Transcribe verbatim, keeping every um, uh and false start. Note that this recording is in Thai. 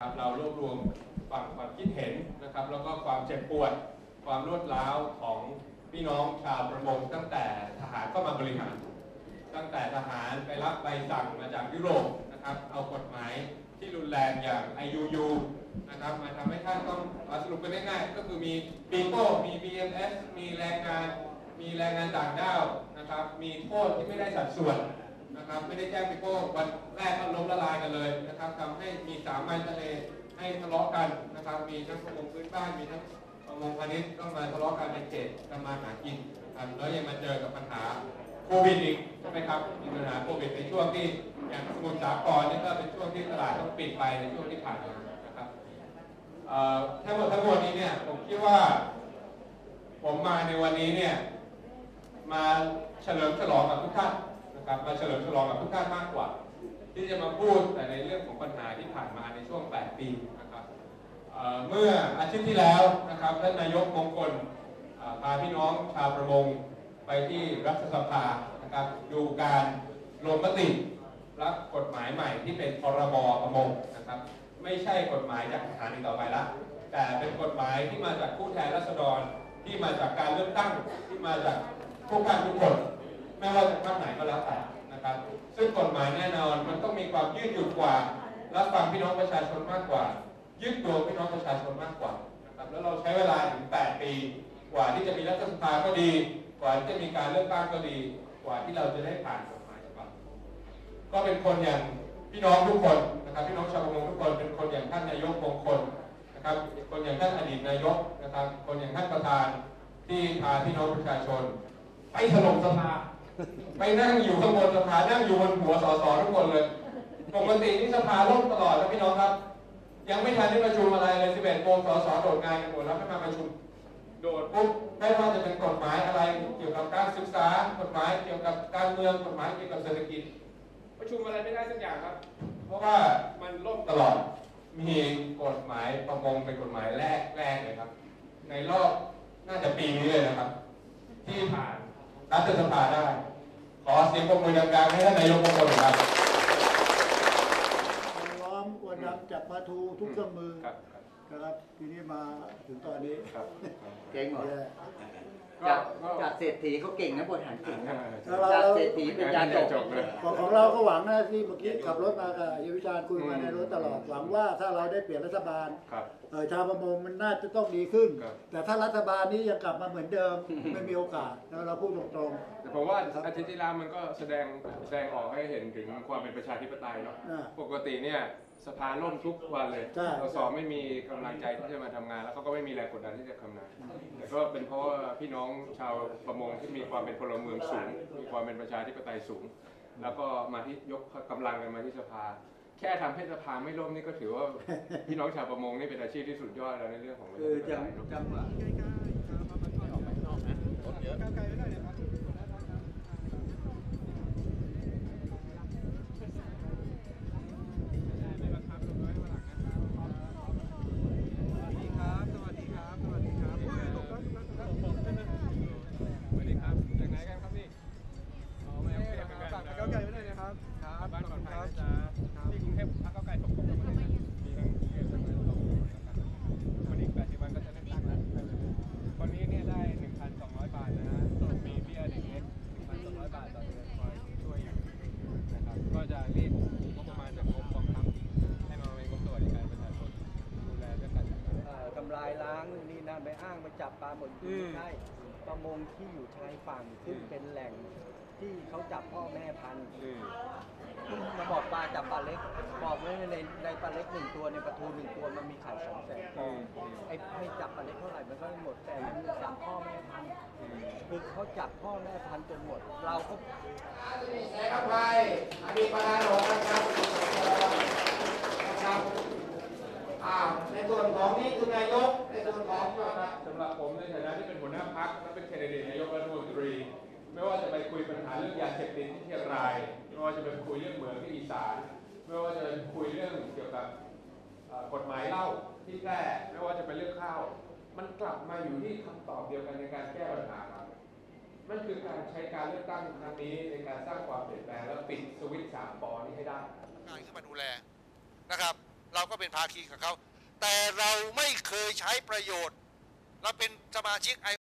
ครับเรารวบรวมฝั่งความคิดเห็นนะครับแล้วก็ความเจ็บปวดความรวดร้าวของพี่น้องชาวประมงตั้งแต่ทหารเข้ามาบริหารตั้งแต่ทหารไปรับใบสั่งมาจากยุโรปนะครับเอากฎหมายที่รุนแรงอย่าง ไอ ยู ยู นะครับมาทำให้ท่านต้องสรุปกันง่ายๆก็คือมีปีโป้มี บี เอ็ม เอส มีแรงงานมีแรงงานต่างด้าวนะครับมีโทษที่ไม่ได้สัดส่วนนะครับไม่ได้แจ้งปีโป้วันแรกก็ล้มละลายกันเลยนะครับทำให้มีสามไมล์ทะเลให้ทะเลาะกันนะครับมีทั้งประมงพื้นบ้านมีทั้งประมงพาณิชย์ต้องมาทะเลาะกันในเขตทำมาหากินนะครับแล้วยังมาเจอกับปัญหาโควิดอีกใช่ไหมครับมีปัญหาโควิดในช่วงที่อย่างสมุทรสาครนี่ก็เป็นช่วงที่ตลาดต้องปิดไปในช่วงที่ผ่านมานะครับทั้งหมดทั้งมวลนี้เนี่ยผมคิดว่าผมมาในวันนี้เนี่ยมาเฉลิมฉลองกับทุกท่านนะครับมาเฉลิมฉลองกับทุกท่านมากกว่าที่จะมาพูดแต่ในเรื่องของปัญหาที่ผ่านมาในช่วงแปดปีนะครับเ, เมื่ออาทิตย์ที่แล้วนะครับท่านนายกมงคลพาพี่น้องชาวประมงไปที่รัฐสภานะครับดูการลงมติรับกฎหมายใหม่ที่เป็นพรบประมงนะครับไม่ใช่กฎหมายจากทหารอีกต่อไปละแต่เป็นกฎหมายที่มาจากผู้แทนราษฎรที่มาจากการเลือกตั้งที่มาจากผู้การทุกคนไม่ว่าจะพรรคไหนก็แล้วแต่นะครับซึ่งกฎหมายแน่นอนมันต้องมีความยืดหยุ่นกว่ารับฟังพี่น้องประชาชนมากกว่ายึดตัวพี่น้องประชาชนมากกว่านะครับแล้วเราใช้เวลาถึงแปดปีกว่าที่จะมีรัฐสภาก็ดีกว่าที่จะมีการเลือกตั้งก็ดีกว่าที่เราจะได้ผ่านกฎหมายฉบับก็เป็นคนอย่างพี่น้องทุกคนนะครับพี่น้องชาวประมงทุกคนเป็นคนอย่างท่านนายกมงคลนะครับคนอย่างท่านอดีตนายกนะครับคนอย่างท่านประธานที่พาพี่น้องประชาชนไปถล่มสภาไปนั่งอยู่ข้างบนสภานั่งอยู่บนหัวสสทุกคนเลยปกตินี่สภาล่มตลอดนะพี่น้องครับยังไม่ทันได้ประชุมอะไรเลยสิบเอ็ดโมงสสโดดงานกันหมดแล้วไม่มาประชุมโดดปุ๊บไม่ว่าจะเป็นกฎหมายอะไรเกี่ยวกับการศึกษากฎหมายเกี่ยวกับการเมืองกฎหมายเกี่ยวกับเศรษฐกิจประชุมอะไรไม่ได้สักอย่างครับเพราะว่ามันล่มตลอดมีกฎหมายประมงเป็นกฎหมายแรกแรกเลยครับในรอบน่าจะปีนี้เลยนะครับที่ผ่านรัฐสภาได้ขอเสียงปรบมือดังๆให้ท่านนายกมงคลครับล้อมอวนดำจับปลาทูทุกเครื่องมือครับทีนี้มาถึงตอนนี้เก่งเหรอจากจากเศรษฐีเขาเก่งนะบริหารเก่งนะจากเศรษฐีเป็นยาจบของเราก็หวังนะที่เมื่อกี้ขับรถมากับยวิชาญคุยมาในรถตลอดหวังว่าถ้าเราได้เปลี่ยนรัฐบาลชาวประมงมันน่าจะต้องดีขึ้นแต่ถ้ารัฐบาลนี้ยังกลับมาเหมือนเดิมไม่มีโอกาสเราพูดตรงๆแต่ผมว่าอาทิตย์ที่แล้วมันก็แสดงแสดงออกให้เห็นถึงความเป็นประชาธิปไตยเนาะปกติเนี่ยสภาล่มทุกวันเลยสสไม่มีกำลังใจที่จะมาทำงานแล้วเขาก็ไม่มีแรงกดดันที่จะทำงานแต่ก็เป็นเพราะว่าพี่น้องชาวประมงที่มีความเป็นพลเมืองสูงมีความเป็นประชาธิปไตยสูงแล้วก็มาที่ยกกำลังกันมาที่สภาแค่ทำให้สภาไม่ล่มนี่ก็ถือว่าพี่น้องชาวประมงนี่เป็นอาชีพที่สุดยอดแล้วในเรื่องของคือจังจังหวะไปอ้างไปจับปลาหมดไม่ใช่ประมงที่อยู่ชายฝั่งซึ่งเป็นแหล่งที่เขาจับพ่อแม่พันธุ์มาบอกปลาจับปลาเล็กบอกไว้ในในปลาเล็กหนึ่งตัวในปลาทูหนึ่งตัวมันมีไข่สองแสนฟองไอ้ให้จับปลาเล็กเท่าไหร่มันก็ไม่หมดแต่มันจับพ่อแม่พันธุ์คือเขาจับพ่อแม่พันธุ์จนหมดเราก็แสงไฟอดีตประธานหงนะครับนะครับในส่วนของนี่คือนายกในส่วนของสำหรับผมในฐานะที่เป็นหัวหน้าพรรคและเป็นแคนดิเดตนายกรัฐมนตรีไม่ว่าจะไปคุยปัญหาเรื่องยาเสพติดที่เชียงรายไม่ว่าจะไปคุยเรื่องเหมืองที่อีสานไม่ว่าจะไปคุยเรื่องเกี่ยวกับกฎหมายเหล้าที่แพร่ไม่ว่าจะเป็นเรื่องข้าวมันกลับมาอยู่ที่คำตอบเดียวกันในการแก้ปัญหาครับมันคือการใช้การเลือกตั้งครั้งนี้ในการสร้างความเปลี่ยนแปลงและปิดสวิตช์สามปอนี้ให้ได้การขึ้นมาดูแลนะครับเราก็เป็นภาคีกับเขาแต่เราไม่เคยใช้ประโยชน์เราเป็นสมาชิกไอ